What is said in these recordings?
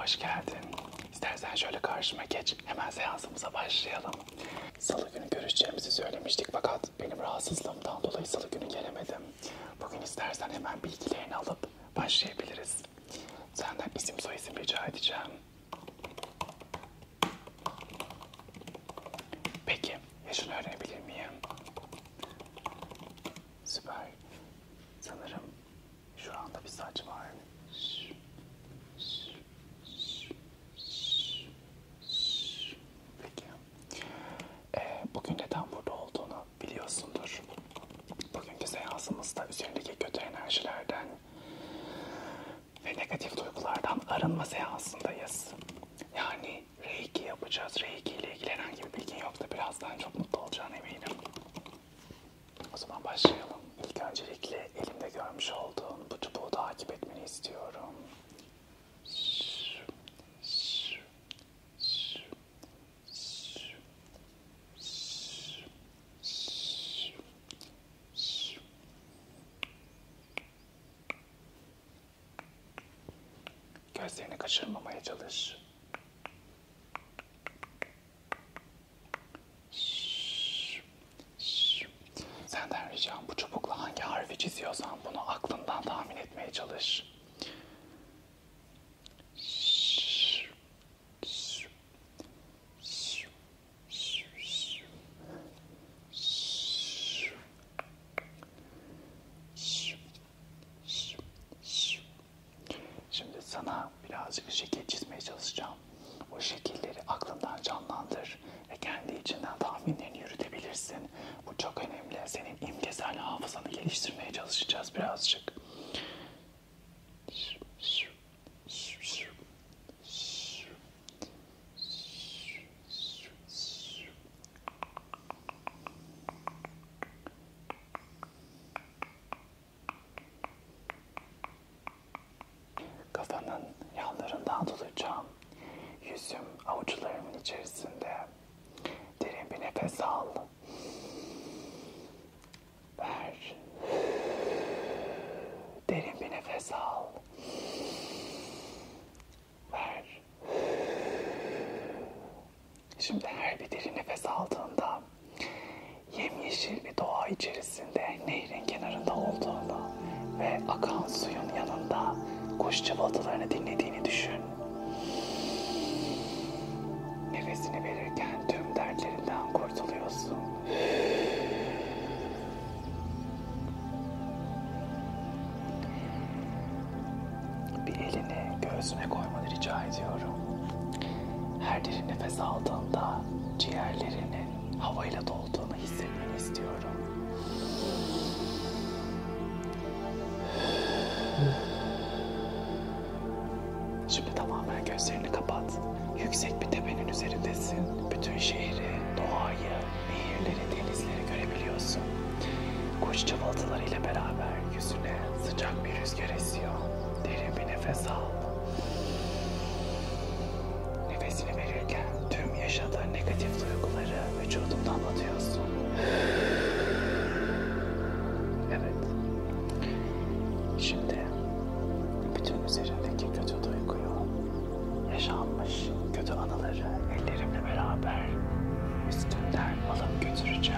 hoş geldin. İstersen şöyle karşıma geç, hemen seansımıza başlayalım. Salı günü görüşeceğimizi söylemiştik fakat benim rahatsızlığımdan dolayı salı günü gelemedim. Bugün istersen hemen bilgilerini alıp başlayabiliriz. Senden isim soyisim rica edeceğim. Peki, yaşını öğrenebilir miyim? Süper. Sanırım şu anda bir saç var. Peki. Bugün neden burada olduğunu biliyorsundur. Bugünkü seansımızda üzerindeki kötü enerjilerden ve negatif duygulardan arınma seansındayız. Yani Reiki yapacağız. Reiki ile ilgili herhangi bir bilgin yoksa birazdan çok mutlu olacağına eminim. O zaman başlayalım. İlk öncelikle elimde görmüş olduğun bu çubuğu takip etmeni istiyorum. Gözlerini kaçırmamaya çalış. Senden ricam bu çubukla hangi harfi çiziyorsan bunu aklından tahmin etmeye çalış. Şimdi sana birazcık şekil çizmeye çalışacağım. O şekilleri aklından canlandır ve kendi içinden tahminlerini yürütebilirsin. Bu çok önemli. Senin imgesel hafızanı geliştirmeye çalışacağız birazcık. Kafanın yanlarından tutacağım. Yüzüm avuçlarımın içerisinde. Derin bir nefes al. Ver. Derin bir nefes al. Ver. Şimdi her bir derin nefes aldığında yemyeşil bir doğa içerisinde nehrin kenarında olduğunu ve akan suyun yanında kuş cıvıltılarını dinlediğini düşün. Nefesini verirken tüm dertlerinden kurtuluyorsun. Bir elini göğsüne koymanı rica ediyorum. Her derin nefes aldığında ciğerlerinin havayla dolduğunu hissetmeni istiyorum. Şimdi tamamen gözlerini kapat. Yüksek bir tepenin üzerindesin. Bütün şehri, doğayı, nehirleri, denizleri görebiliyorsun. Kuş cıvıltılarıyla beraber yüzüne sıcak bir rüzgar esiyor. Derin bir nefes al. Nefesini verirken tüm yaşadığın negatif duyguları vücudundan atıyorsun. Evet. Şimdi bütün üzerindeki kötü duyguyu, yaşanmış kötü anıları ellerimle beraber üstünden alıp götüreceğim.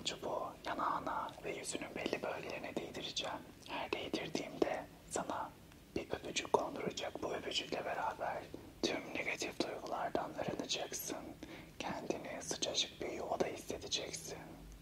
ucu bu yanağına ve yüzünün belli bölgelerine değdireceğim. Her değdirdiğimde sana bir öpücük konduracak. Bu öpücükle beraber tüm negatif duygulardan arınacaksın. Kendini sıcacık bir yuvada hissedeceksin.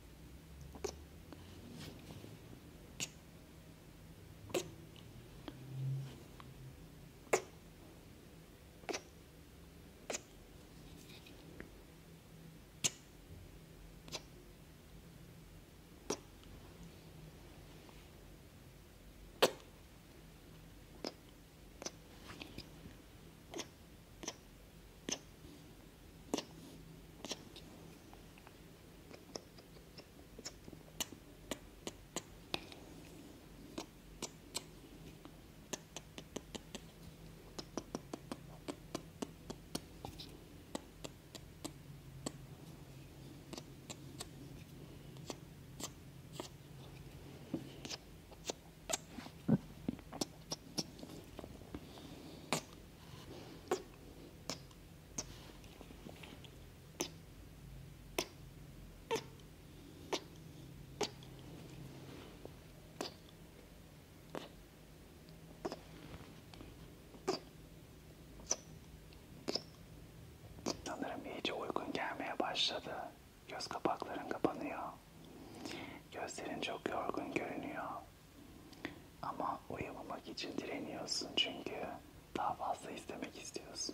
Sanırım iyice uykun gelmeye başladı. Göz kapakların kapanıyor. Gözlerin çok yorgun görünüyor. Ama uyumamak için direniyorsun çünkü daha fazla izlemek istiyorsun.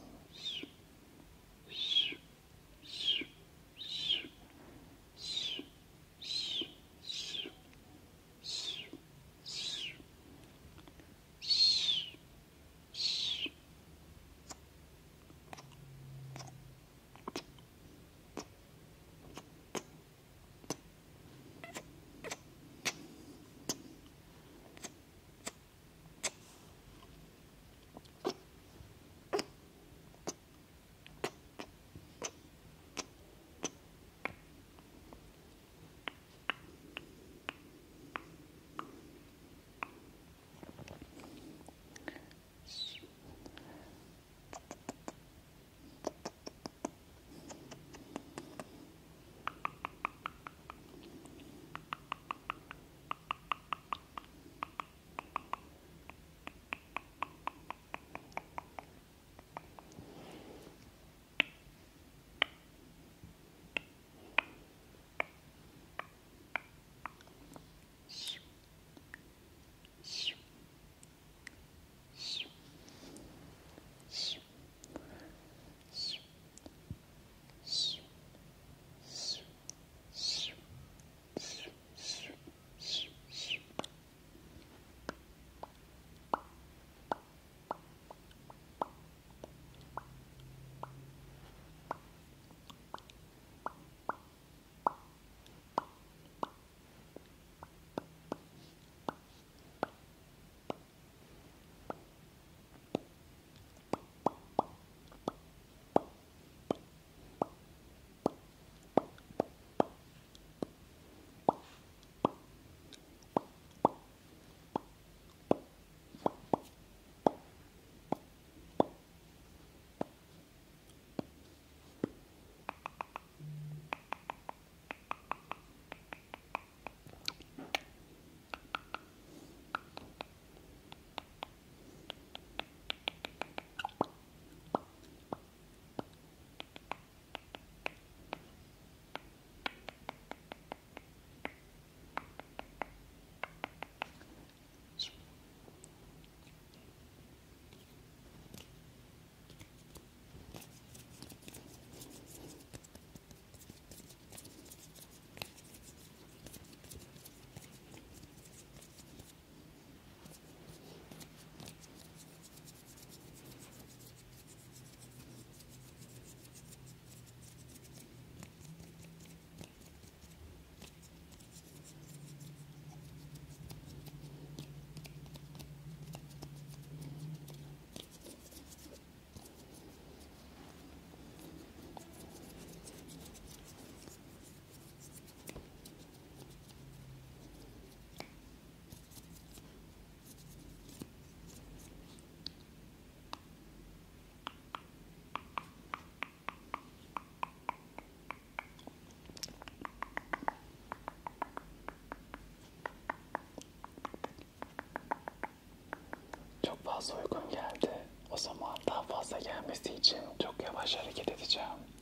fazla uygun geldi. O zaman daha fazla gelmesi için çok yavaş hareket edeceğim.